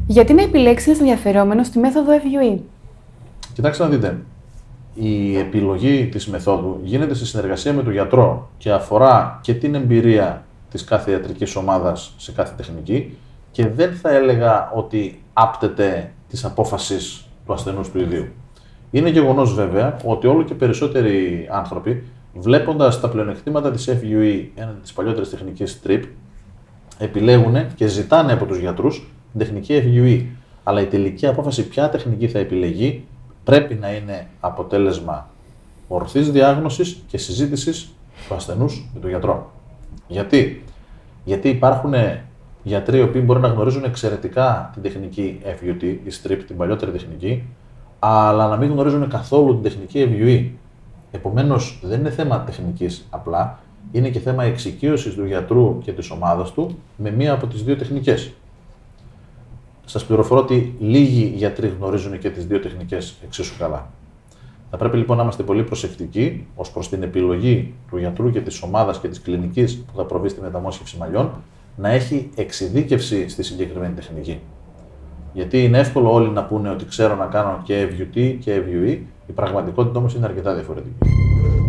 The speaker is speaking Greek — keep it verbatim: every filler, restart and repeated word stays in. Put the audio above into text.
Γιατί να επιλέξει ένα ενδιαφερόμενο στη μέθοδο εφ γιου ι? Κοιτάξτε να δείτε. Η επιλογή της μεθόδου γίνεται σε συνεργασία με τον γιατρό και αφορά και την εμπειρία της κάθε ιατρικής ομάδας σε κάθε τεχνική και δεν θα έλεγα ότι άπτεται της απόφασης του ασθενούς του ιδίου. Είναι γεγονός βέβαια ότι όλο και περισσότεροι άνθρωποι, βλέποντας τα πλεονεκτήματα της εφ γιου ι έναντι της παλιότερης τεχνικής τρι πι, επιλέγουν και ζητάνε από τους γιατρούς την τεχνική εφ γιου ι. Αλλά η τελική απόφαση ποια τεχνική θα επιλεγεί πρέπει να είναι αποτέλεσμα ορθής διάγνωσης και συζήτησης του ασθενούς με τον γιατρό. Γιατί? Γιατί υπάρχουν γιατροί οι οποίοι μπορεί να γνωρίζουν εξαιρετικά την τεχνική εφ γιου τι, η στριπ, την παλιότερη τεχνική, αλλά να μην γνωρίζουν καθόλου την τεχνική εφ γιου ι. Επομένως, δεν είναι θέμα τεχνικής απλά, είναι και θέμα εξοικείωσης του γιατρού και της ομάδας του με μία από τις δύο τεχνικές. Σας πληροφορώ ότι λίγοι γιατροί γνωρίζουν και τις δύο τεχνικές εξίσου καλά. Θα πρέπει λοιπόν να είμαστε πολύ προσεκτικοί ως προς την επιλογή του γιατρού και της ομάδας και της κλινικής που θα προβεί στη μεταμόσχευση μαλλιών να έχει εξειδίκευση στη συγκεκριμένη τεχνική. Γιατί είναι εύκολο όλοι να πούνε ότι ξέρω να κάνω και εφ γιου τι και εφ γιου ι, η πραγματικότητα όμως είναι αρκετά διαφορετική.